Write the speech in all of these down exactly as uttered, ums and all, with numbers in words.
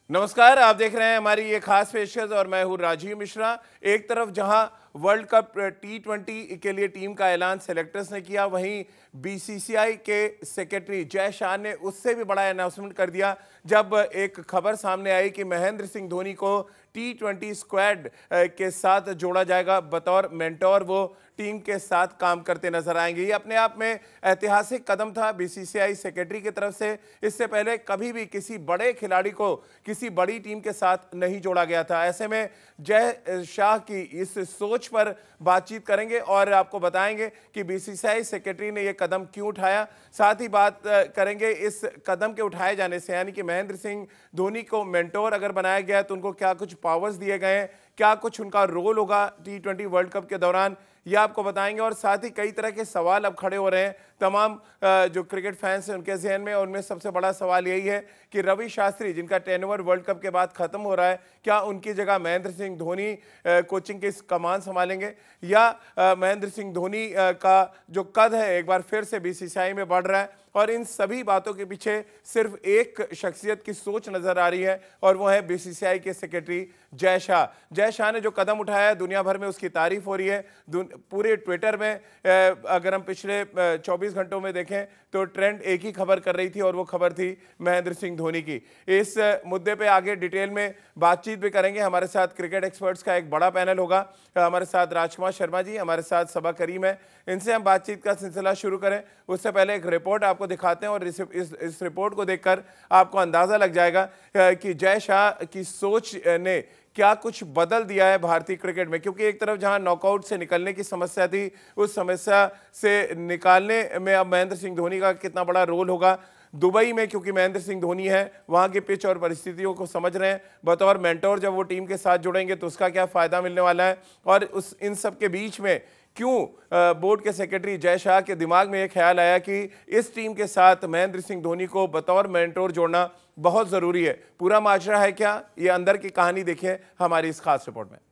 नमस्कार, आप देख रहे हैं हमारी ये खास पेशकश और मैं हूं राजीव मिश्रा। एक तरफ जहां वर्ल्ड कप टी ट्वेंटी के लिए टीम का ऐलान सेलेक्टर्स ने किया, वहीं बीसीसीआई के सेक्रेटरी जय शाह ने उससे भी बड़ा अनाउंसमेंट कर दिया जब एक खबर सामने आई कि महेंद्र सिंह धोनी को टी ट्वेंटी स्क्वाड के साथ जोड़ा जाएगा। बतौर मेंटोर वो टीम के साथ काम करते नजर आएंगे। ये अपने आप में ऐतिहासिक कदम था बीसीसीआई सेक्रेटरी की तरफ से। इससे पहले कभी भी किसी बड़े खिलाड़ी को किसी बड़ी टीम के साथ नहीं जोड़ा गया था। ऐसे में जय शाह की इस सोच पर बातचीत करेंगे और आपको बताएंगे कि बीसीसीआई सेक्रेटरी ने यह कदम क्यों उठाया। साथ ही बात करेंगे इस कदम के उठाए जाने से, यानी कि महेंद्र सिंह धोनी को मेंटोर अगर बनाया गया तो उनको क्या कुछ पावर्स दिए गए हैं, क्या कुछ उनका रोल होगा टी ट्वेंटी वर्ल्ड कप के दौरान, यह आपको बताएंगे। और साथ ही कई तरह के सवाल अब खड़े हो रहे हैं तमाम जो क्रिकेट फैंस हैं उनके जहन में। और उनमें सबसे बड़ा सवाल यही है कि रवि शास्त्री, जिनका टेनओवर वर्ल्ड कप के बाद खत्म हो रहा है, क्या उनकी जगह महेंद्र सिंह धोनी कोचिंग की कमान संभालेंगे, या महेंद्र सिंह धोनी का जो कद है एक बार फिर से बीसीसीआई में बढ़ रहा है। और इन सभी बातों के पीछे सिर्फ एक शख्सियत की सोच नजर आ रही है और वो है बीसीसीआई के सेक्रेटरी जय शाह। जय शाह ने जो कदम उठाया है दुनिया भर में उसकी तारीफ हो रही है। पूरे ट्विटर में अगर हम पिछले चौबीस घंटों में देखें तो ट्रेंड एक ही खबर कर रही थी और वो खबर थी महेंद्र सिंह धोनी की। इस मुद्दे पे आगे डिटेल में बातचीत भी करेंगे। हमारे साथ क्रिकेट एक्सपर्ट्स का एक बड़ा पैनल होगा। हमारे साथ राजकुमार शर्मा जी, हमारे साथ सबा करीम है। इनसे हम बातचीत का सिलसिला शुरू करें उससे पहले एक रिपोर्ट आपको दिखाते हैं और इस, इस, इस रिपोर्ट को देखकर आपको अंदाजा लग जाएगा कि जय शाह की सोच ने क्या कुछ बदल दिया है भारतीय क्रिकेट में। क्योंकि एक तरफ जहां नॉकआउट से निकलने की समस्या थी, उस समस्या से निकालने में अब महेंद्र सिंह धोनी का कितना बड़ा रोल होगा। दुबई में क्योंकि महेंद्र सिंह धोनी है, वहां के पिच और परिस्थितियों को समझ रहे हैं। बतौर मेंटोर जब वो टीम के साथ जुड़ेंगे तो उसका क्या फायदा मिलने वाला है। और उस इन सब के बीच में क्यों बोर्ड के सेक्रेटरी जय शाह के दिमाग में यह ख्याल आया कि इस टीम के साथ महेंद्र सिंह धोनी को बतौर मेंटोर जोड़ना बहुत जरूरी है। पूरा माजरा है क्या, ये अंदर की कहानी देखिए हमारी इस खास रिपोर्ट में।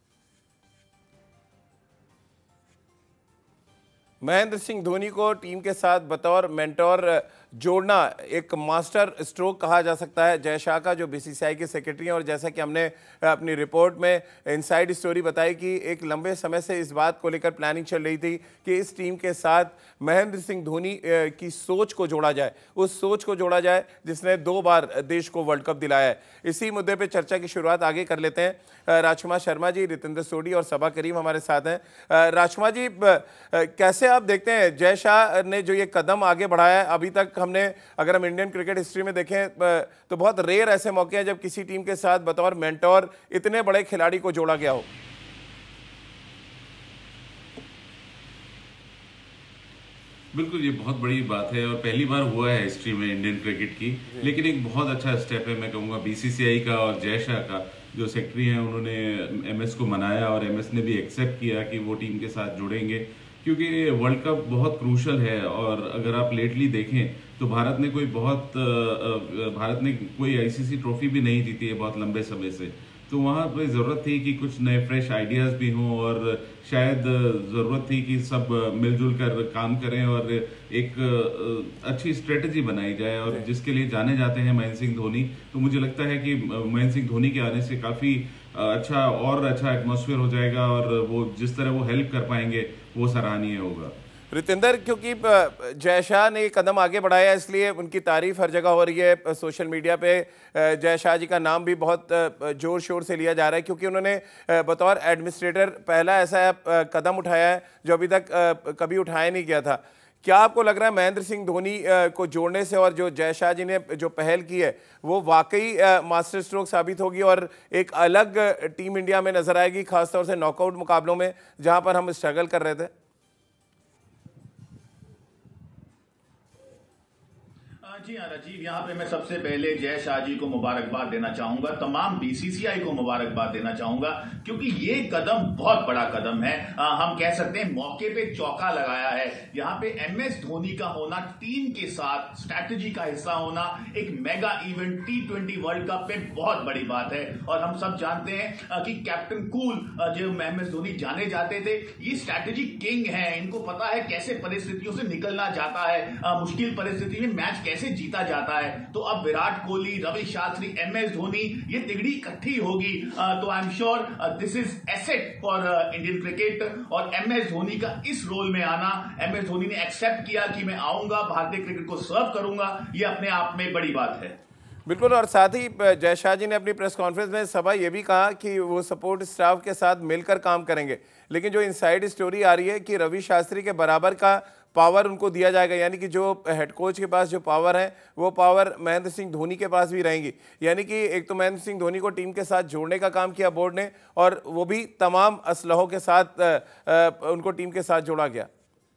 महेंद्र सिंह धोनी को टीम के साथ बतौर मेंटोर जोड़ना एक मास्टर स्ट्रोक कहा जा सकता है जय शाह का, जो बीसीसीआई के सेक्रेटरी हैं। और जैसा कि हमने अपनी रिपोर्ट में इनसाइड स्टोरी बताई कि एक लंबे समय से इस बात को लेकर प्लानिंग चल रही थी कि इस टीम के साथ महेंद्र सिंह धोनी की सोच को जोड़ा जाए, उस सोच को जोड़ा जाए जिसने दो बार देश को वर्ल्ड कप दिलाया है। इसी मुद्दे पर चर्चा की शुरुआत आगे कर लेते हैं। राजकुमार शर्मा जी, रितेंद्र सोडी और सबा करीम हमारे साथ हैं। राजकुमार जी, कैसे आप देखते हैं जय शाह ने जो ये कदम आगे बढ़ाया है? अभी तक हमने, अगर हम इंडियन क्रिकेट हिस्ट्री में देखें तो बहुत रेयर ऐसे मौके हैं जब किसी टीम के साथ बतौर मेंटोर इतने बड़े खिलाड़ी को जोड़ा गया हो। बिल्कुल, ये बहुत बड़ी बात है और पहली बार हुआ है हिस्ट्री में इंडियन क्रिकेट की। लेकिन एक बहुत अच्छा स्टेप है, मैं कहूँगा बीसीसीआई का और जय शाह का, जो सेक्रेटरी हैं उन्होंने एमएस को मनाया और एमएस ने भी एक्सेप्ट किया कि वो टीम के साथ जुड़ेंगे, क्योंकि वर्ल्ड कप बहुत क्रूशल है। और अगर आप लेटली देखें तो भारत ने कोई बहुत भारत ने कोई आईसीसी ट्रॉफी भी नहीं जीती है बहुत लंबे समय से। तो वहाँ पर ज़रूरत थी कि कुछ नए फ्रेश आइडियाज़ भी हों और शायद ज़रूरत थी कि सब मिलजुल कर काम करें और एक अच्छी स्ट्रेटजी बनाई जाए। और जिसके लिए जाने जाते हैं महेंद्र सिंह धोनी, तो मुझे लगता है कि महेंद्र सिंह धोनी के आने से काफ़ी अच्छा और अच्छा एटमॉस्फेयर हो जाएगा और वो जिस तरह वो हेल्प कर पाएंगे वो सराहनीय होगा। रितेंद्र, क्योंकि जय शाह ने कदम आगे बढ़ाया इसलिए उनकी तारीफ हर जगह हो रही है। सोशल मीडिया पे जय शाह जी का नाम भी बहुत जोर शोर से लिया जा रहा है, क्योंकि उन्होंने बतौर एडमिनिस्ट्रेटर पहला ऐसा कदम उठाया है जो अभी तक कभी उठाया नहीं गया था। क्या आपको लग रहा है महेंद्र सिंह धोनी को जोड़ने से और जो जय शाह जी ने जो पहल की है वो वाकई मास्टर स्ट्रोक साबित होगी और एक अलग टीम इंडिया में नजर आएगी, खासतौर से नॉकआउट मुकाबलों में जहां पर हम स्ट्रगल कर रहे थे? जी हाँ राजीव, यहाँ पे मैं सबसे पहले जय शाह जी को मुबारकबाद देना चाहूंगा, तमाम बीसीसीआई को मुबारकबाद देना चाहूंगा, क्योंकि ये कदम बहुत बड़ा कदम है। आ, हम कह सकते हैं मौके पे चौका लगाया है। यहाँ पे एमएस धोनी का होना, टीम के साथ स्ट्रैटेजी का हिस्सा होना, एक mega event T twenty World Cup पे बहुत बड़ी बात है। और हम सब जानते हैं कि कैप्टन कूल जो एमएस धोनी जाने जाते थे, ये स्ट्रैटेजी किंग है। इनको पता है कैसे परिस्थितियों से निकलना जाता है, मुश्किल परिस्थिति में मैच कैसे कैसे जीता जाता है। तो अब विराट कोहली, रवि शास्त्री, एम एस धोनी, ये तिगड़ी इकट्ठी होगी तो I am sure this is asset for Indian cricket. और एम एस धोनी का इस रोल में आना, एम एस धोनी ने एक्सेप्ट किया कि मैं आऊंगा, भारतीय क्रिकेट को सर्व करूंगा, ये अपने आप में बड़ी बात है। बिल्कुल। और साथ ही जय शाह जी ने अपनी प्रेस कॉन्फ्रेंस में सभा ये भी कहा कि वो सपोर्ट स्टाफ के साथ मिलकर काम करेंगे, लेकिन जो इनसाइड स्टोरी आ रही है कि रवि शास्त्री के बराबर का पावर उनको दिया जाएगा, यानी कि जो हेड कोच के पास जो पावर है वो पावर महेंद्र सिंह धोनी के पास भी रहेंगी। यानी कि एक तो महेंद्र सिंह धोनी को टीम के साथ जोड़ने का काम किया बोर्ड ने, और वो भी तमाम असलहों के साथ आ, आ, उनको टीम के साथ जोड़ा गया।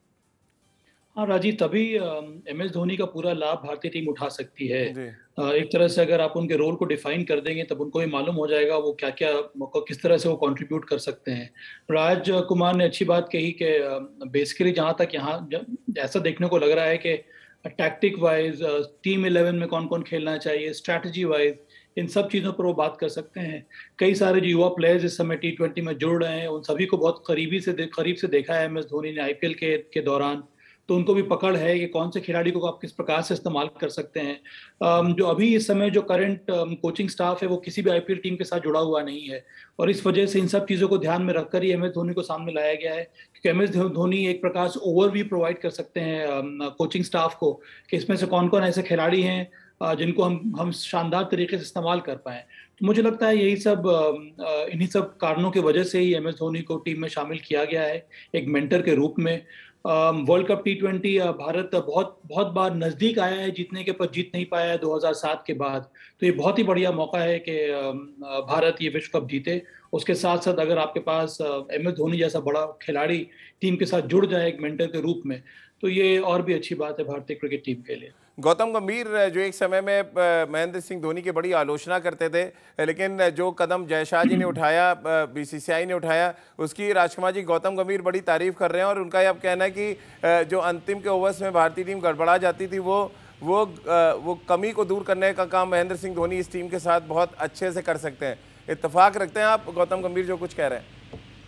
हाँ राजीव, तभी एम एस धोनी का पूरा लाभ भारतीय टीम उठा सकती है। एक तरह से अगर आप उनके रोल को डिफाइन कर देंगे तब उनको ये मालूम हो जाएगा वो क्या क्या, किस तरह से वो कंट्रीब्यूट कर सकते हैं। राज कुमार ने अच्छी बात कही कि बेसिकली जहाँ तक यहाँ ऐसा देखने को लग रहा है कि टैक्टिक वाइज, टीम इलेवन में कौन कौन खेलना चाहिए, स्ट्रैटेजी वाइज, इन सब चीज़ों पर वो बात कर सकते हैं। कई सारे जो युवा प्लेयर्स इस समय टी ट्वेंटी में जुड़ रहे हैं, उन सभी को बहुत करीबी से करीब से देखा है एम एस धोनी ने आईपीएल के, के दौरान, तो उनको भी पकड़ है कि कौन से खिलाड़ी को आप किस प्रकार से इस्तेमाल कर सकते हैं। जो अभी इस समय जो करंट कोचिंग स्टाफ है वो किसी भी आईपीएल टीम के साथ जुड़ा हुआ नहीं है, और इस वजह से इन सब चीज़ों को ध्यान में रखकर ही एम एस धोनी को सामने लाया गया है, क्योंकि एम एस धोनी एक प्रकार से ओवरव्यू प्रोवाइड कर सकते हैं कोचिंग स्टाफ को कि इसमें से कौन कौन ऐसे खिलाड़ी हैं जिनको हम हम शानदार तरीके से इस्तेमाल कर पाएँ। तो मुझे लगता है यही सब, इन्हीं सब कारणों की वजह से ही एम एस धोनी को टीम में शामिल किया गया है एक मेंटर के रूप में। World Cup T twenty Bharat बहुत बहुत बार नज़दीक आया है जीतने के, पर जीत नहीं पाया है दो हज़ार सात के बाद। तो ये बहुत ही बढ़िया मौका है कि भारत ये विश्व कप जीते। उसके साथ साथ अगर आपके पास एम एस धोनी जैसा बड़ा खिलाड़ी टीम के साथ जुड़ जाए एक मेंटर के रूप में, तो ये और भी अच्छी बात है भारतीय क्रिकेट टीम के लिए। गौतम गंभीर जो एक समय में महेंद्र सिंह धोनी की बड़ी आलोचना करते थे, लेकिन जो कदम जय शाह जी ने उठाया, बीसीसीआई ने उठाया, उसकी राजकुमार जी गौतम गंभीर बड़ी तारीफ कर रहे हैं, और उनका यह कहना है कि जो अंतिम के ओवर्स में भारतीय टीम गड़बड़ा जाती थी वो वो वो कमी को दूर करने का काम महेंद्र सिंह धोनी इस टीम के साथ बहुत अच्छे से कर सकते हैं। इत्तेफाक रखते हैं आप गौतम गंभीर जो कुछ कह रहे हैं?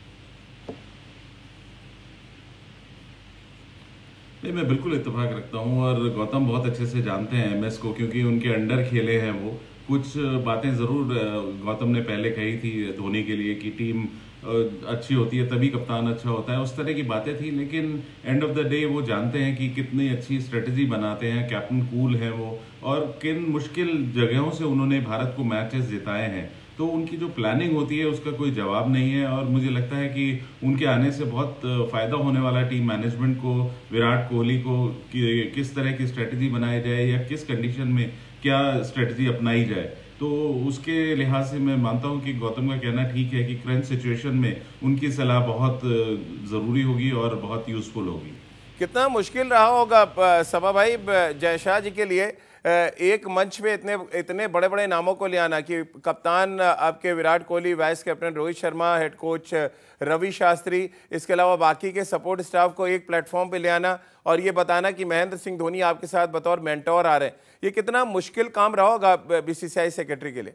नहीं, मैं बिल्कुल इत्तेफाक रखता हूँ, और गौतम बहुत अच्छे से जानते हैं एमएस को, क्योंकि उनके अंडर खेले हैं वो। कुछ बातें ज़रूर गौतम ने पहले कही थी धोनी के लिए कि टीम अच्छी होती है तभी कप्तान अच्छा होता है, उस तरह की बातें थी, लेकिन एंड ऑफ द डे वो जानते हैं कि कितनी अच्छी स्ट्रेटजी बनाते हैं, कैप्टन कूल हैं वो, और किन मुश्किल जगहों से उन्होंने भारत को मैचेस जिताए हैं। तो उनकी जो प्लानिंग होती है उसका कोई जवाब नहीं है, और मुझे लगता है कि उनके आने से बहुत फ़ायदा होने वाला टीम मैनेजमेंट को, विराट कोहली को, कि किस तरह की स्ट्रेटजी बनाई जाए या किस कंडीशन में क्या स्ट्रेटजी अपनाई जाए। तो उसके लिहाज से मैं मानता हूं कि गौतम का कहना ठीक है कि करंट सिचुएशन में उनकी सलाह बहुत ज़रूरी होगी और बहुत यूज़फुल होगी। कितना मुश्किल रहा होगा सबा भाई जय शाह जी के लिए एक मंच पे इतने इतने बड़े बड़े नामों को ले आना, कि कप्तान आपके Virat Kohli, vice captain Rohit Sharma, head coach Ravi Shastri, इसके अलावा बाकी के सपोर्ट स्टाफ को एक प्लेटफॉर्म पे ले आना और ये बताना कि महेंद्र सिंह धोनी आपके साथ बतौर मेंटोर आ रहे हैं। ये कितना मुश्किल काम रहा होगा बीसीसीआई सेक्रेटरी के लिए?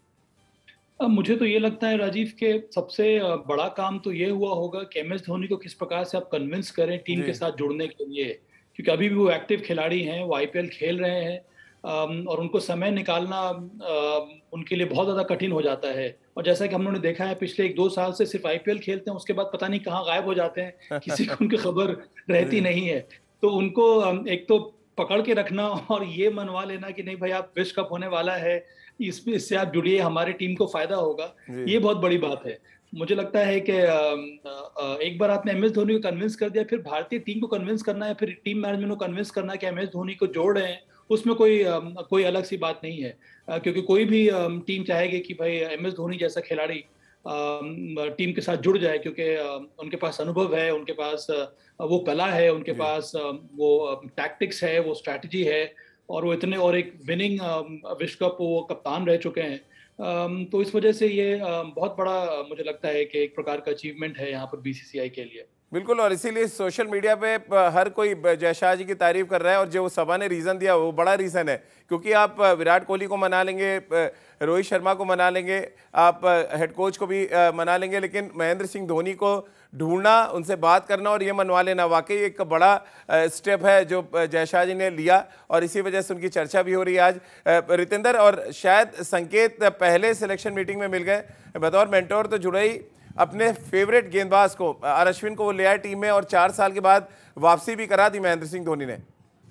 अब मुझे तो ये लगता है राजीव के सबसे बड़ा काम तो ये हुआ होगा कि एम एस धोनी को किस प्रकार से आप कन्विंस करें टीम के साथ जुड़ने के लिए, क्योंकि अभी भी वो एक्टिव खिलाड़ी हैं, वो आईपीएल खेल रहे हैं, और उनको समय निकालना उनके लिए बहुत ज़्यादा कठिन हो जाता है। और जैसा कि हम लोगों ने देखा है पिछले एक दो साल से सिर्फ आईपीएल खेलते हैं, उसके बाद पता नहीं कहाँ गायब हो जाते हैं, किसी को उनकी खबर रहती नहीं है। तो उनको एक तो पकड़ के रखना और ये मनवा लेना कि नहीं भाई आप विश्व कप होने वाला है, इसमें इससे आप जुड़िए, हमारी टीम को फायदा होगा, ये बहुत बड़ी बात है। मुझे लगता है कि एक बार आपने एम एस धोनी को कन्विंस कर दिया, फिर भारतीय टीम को कन्विंस करना है, फिर टीम मैनेजमेंट को कन्विंस करना है कि एम एस धोनी को जोड़ रहे हैं, उसमें कोई कोई अलग सी बात नहीं है, क्योंकि कोई भी टीम चाहेगी कि भाई एम एस धोनी जैसा खिलाड़ी टीम के साथ जुड़ जाए, क्योंकि उनके पास अनुभव है, उनके पास वो कला है, उनके पास वो टैक्टिक्स है, वो स्ट्रैटेजी है, और वो इतने और एक विनिंग विश्व कप वो कप्तान रह चुके हैं। तो इस वजह से ये बहुत बड़ा मुझे लगता है कि एक प्रकार का अचीवमेंट है यहाँ पर बीसीसीआई के लिए। बिल्कुल, और इसीलिए सोशल मीडिया पे हर कोई जयशाह जी की तारीफ कर रहा है, और जो सभा ने रीज़न दिया वो बड़ा रीज़न है, क्योंकि आप विराट कोहली को मना लेंगे, रोहित शर्मा को मना लेंगे, आप हेड कोच को भी मना लेंगे, लेकिन महेंद्र सिंह धोनी को ढूंढना, उनसे बात करना और ये मनवा लेना वाकई एक बड़ा स्टेप है जो जयशाह जी ने लिया, और इसी वजह से उनकी चर्चा भी हो रही है आज। रितेंद्र, और शायद संकेत पहले सिलेक्शन मीटिंग में मिल गए, बतौर मेंटोर तो जुड़े ही अपने फेवरेट गेंदबाज को, आर अश्विन को वो ले आए टीम में, और चार साल के बाद वापसी भी करा दी महेंद्र सिंह धोनी ने।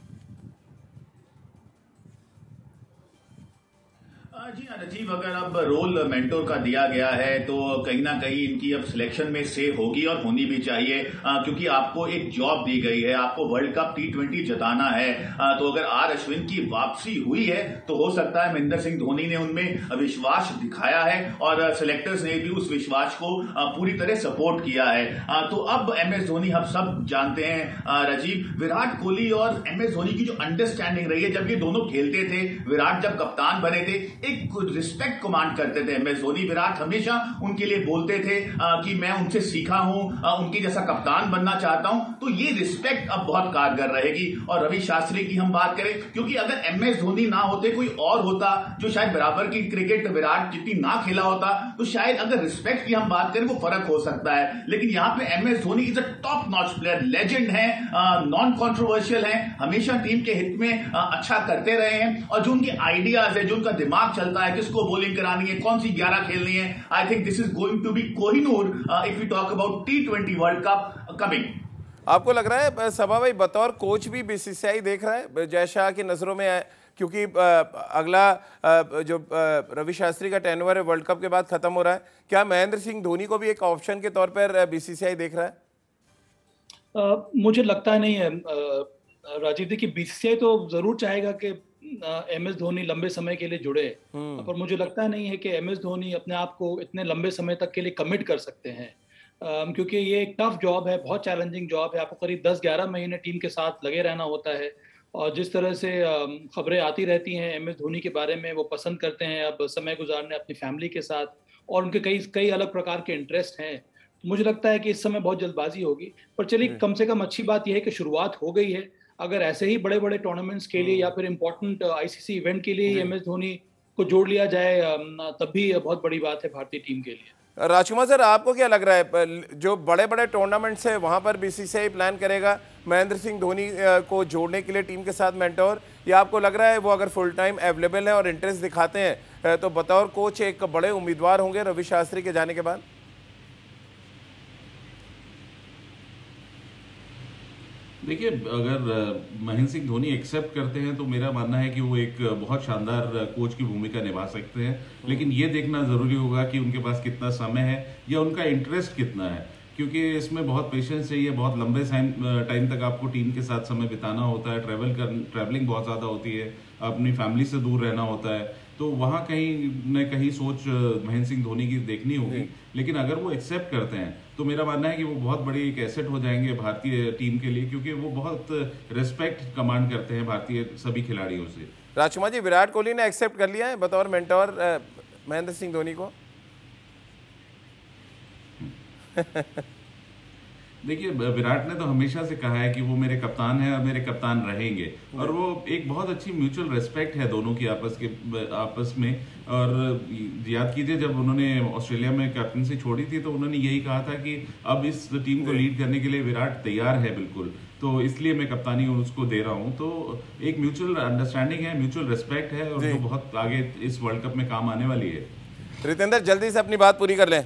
जी हाँ राजीव, अगर अब रोल मेंटोर का दिया गया है तो कहीं ना कहीं इनकी अब सिलेक्शन में से होगी और होनी भी चाहिए, आ, क्योंकि आपको एक जॉब दी गई है, आपको वर्ल्ड कप टी ट्वेंटी जताना है। आ, तो अगर आर अश्विन की वापसी हुई है तो हो सकता है महेंद्र सिंह धोनी ने उनमें विश्वास दिखाया है और सिलेक्टर्स ने भी उस विश्वास को आ, पूरी तरह सपोर्ट किया है। आ, तो अब एम एस धोनी हम सब जानते हैं आ, राजीव, विराट कोहली और एम एस धोनी की जो अंडरस्टैंडिंग रही है, जब ये दोनों खेलते थे, विराट जब कप्तान बने थे, एक रिस्पेक्ट कमांड करते थे एम एस धोनी। विराट हमेशा उनके लिए बोलते थे आ, कि मैं उनसे सीखा हूं, आ, उनके जैसा कप्तान बनना चाहता हूं। तो ये रिस्पेक्ट अब बहुत कारगर रहेगी। और रवि शास्त्री की हम बात करें, क्योंकि अगर एम एस धोनी ना होते, कोई और होता जो शायद बराबर की क्रिकेट विराट जितनी ना खेला होता, तो शायद अगर रिस्पेक्ट की हम बात करें वो फर्क हो सकता है। लेकिन यहां पे M S Dhoni is a top notch player, legend है, नॉन कॉन्ट्रोवर्शियल है, हमेशा टीम के हित में आ, अच्छा करते रहे हैं, और जो उनके आइडियाज है, जो उनका दिमाग चलता है, किसको बॉलिंग करानी है, कौन सी ग्यारह खेलनी है, I think this is going to be Kohinoor if we talk about T twenty World Cup coming. आपको लग रहा है सभा भाई बतौर कोच भी बीसीसीआई देख रहा है जयशाह की नजरों में, क्योंकि अगला जो रवि शास्त्री का टेन्योर है वर्ल्ड कप के बाद खत्म हो रहा है, क्या महेंद्र सिंह धोनी को भी एक ऑप्शन के तौर पर बीसीसीआई देख रहा है? आ, मुझे लगता नहीं है राजीव, देखिए बीसीसीआई तो जरूर चाहेगा कि एम एस धोनी लंबे समय के लिए जुड़े, पर मुझे लगता नहीं है कि एम एस धोनी अपने आप को इतने लंबे समय तक के लिए कमिट कर सकते हैं, क्योंकि ये एक टफ जॉब है, बहुत चैलेंजिंग जॉब है। आपको करीब दस ग्यारह महीने टीम के साथ लगे रहना होता है, और जिस तरह से खबरें आती रहती हैं एम एस धोनी के बारे में, वो पसंद करते हैं अब समय गुजारने अपनी फैमिली के साथ, और उनके कई कई अलग प्रकार के इंटरेस्ट हैं। तो मुझे लगता है कि इस समय बहुत जल्दबाजी होगी, पर चलिए कम से कम अच्छी बात यह है कि शुरुआत हो गई है। अगर ऐसे ही बड़े बड़े टूर्नामेंट्स के लिए या फिर इंपॉर्टेंट आईसीसी इवेंट के लिए एम एस धोनी को जोड़ लिया जाए, तब भी बहुत बड़ी बात है भारतीय टीम के लिए। राजकुमार सर, आपको क्या लग रहा है, जो बड़े बड़े टूर्नामेंट्स है वहां पर बीसीसीआई प्लान करेगा महेंद्र सिंह धोनी को जोड़ने के लिए टीम के साथ मेंटोर, या आपको लग रहा है वो अगर फुल टाइम अवेलेबल है और इंटरेस्ट दिखाते हैं तो बतौर कोच एक बड़े उम्मीदवार होंगे रवि शास्त्री के जाने के बाद? देखिए, अगर महेंद्र सिंह धोनी एक्सेप्ट करते हैं तो मेरा मानना है कि वो एक बहुत शानदार कोच की भूमिका निभा सकते हैं, लेकिन ये देखना जरूरी होगा कि उनके पास कितना समय है या उनका इंटरेस्ट कितना है, क्योंकि इसमें बहुत पेशेंस चाहिए, बहुत लंबे टाइम तक आपको टीम के साथ समय बिताना होता है, ट्रैवल कर ट्रैवलिंग बहुत ज़्यादा होती है, अपनी फैमिली से दूर रहना होता है, तो वहाँ कहीं न कहीं सोच महेंद्र सिंह धोनी की देखनी होगी। लेकिन अगर वो एक्सेप्ट करते हैं तो मेरा मानना है कि वो बहुत बड़ी एक एसेट हो जाएंगे भारतीय टीम के लिए, क्योंकि वो बहुत रिस्पेक्ट कमांड करते हैं भारतीय सभी खिलाड़ियों से। राजकुमार जी, विराट कोहली ने एक्सेप्ट कर लिया है बतौर मेंटोर महेंद्र सिंह धोनी को? देखिए, विराट ने तो हमेशा से कहा है कि वो मेरे कप्तान हैं और मेरे कप्तान रहेंगे, और वो एक बहुत अच्छी म्यूचुअल रिस्पेक्ट है दोनों की आपस के आपस में। और याद कीजिए, जब उन्होंने ऑस्ट्रेलिया में कैप्टनसी छोड़ी थी तो उन्होंने यही कहा था कि अब इस टीम को लीड करने के लिए विराट तैयार है बिल्कुल, तो इसलिए मैं कप्तानी उसको दे रहा हूं। तो एक म्यूचुअल अंडरस्टैंडिंग है, म्यूचुअल रिस्पेक्ट है, और जो बहुत आगे इस वर्ल्ड कप में काम आने वाली है। रितेंद्र, जल्दी से अपनी बात पूरी कर लें।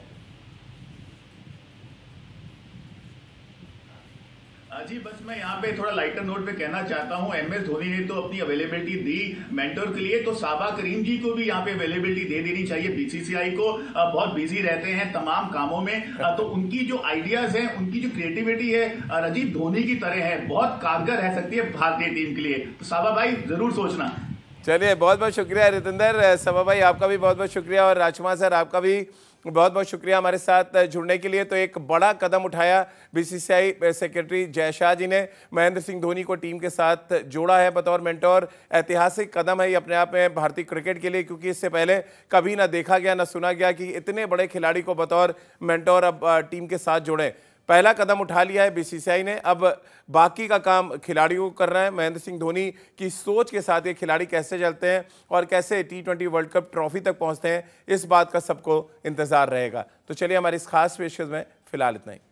जी बस मैं यहाँ पे थोड़ा लाइटर नोट पे कहना चाहता हूँ, एम एस धोनी ने तो अपनी अवेलेबिलिटी दी मेंटोर के लिए, तो साबा करीम जी को भी यहाँ पे अवेलेबिलिटी दे देनी चाहिए। बीसीसीआई को बहुत बिजी रहते हैं तमाम कामों में, तो उनकी जो आइडियाज हैं, उनकी जो क्रिएटिविटी है राजीव धोनी की तरह है, बहुत कारगर रह सकती है भारतीय टीम के लिए। तो साबा भाई जरूर सोचना। चलिए, बहुत बहुत शुक्रिया रितेंद्र। साबा भाई आपका भी बहुत बहुत शुक्रिया, और राजकुमार सर आपका भी बहुत बहुत शुक्रिया हमारे साथ जुड़ने के लिए। तो एक बड़ा कदम उठाया बीसीसीआई सेक्रेटरी जयशाह जी ने, महेंद्र सिंह धोनी को टीम के साथ जोड़ा है बतौर मेंटोर। ऐतिहासिक कदम है ये अपने आप में भारतीय क्रिकेट के लिए, क्योंकि इससे पहले कभी ना देखा गया ना सुना गया कि इतने बड़े खिलाड़ी को बतौर मेंटोर अब टीम के साथ जोड़ें। पहला कदम उठा लिया है बीसीसीआई ने, अब बाकी का काम खिलाड़ियों को कर रहे हैं। महेंद्र सिंह धोनी की सोच के साथ ये खिलाड़ी कैसे चलते हैं और कैसे T twenty World Cup trophy तक पहुंचते हैं, इस बात का सबको इंतजार रहेगा। तो चलिए हमारी इस खास पेशकश में फिलहाल इतना ही।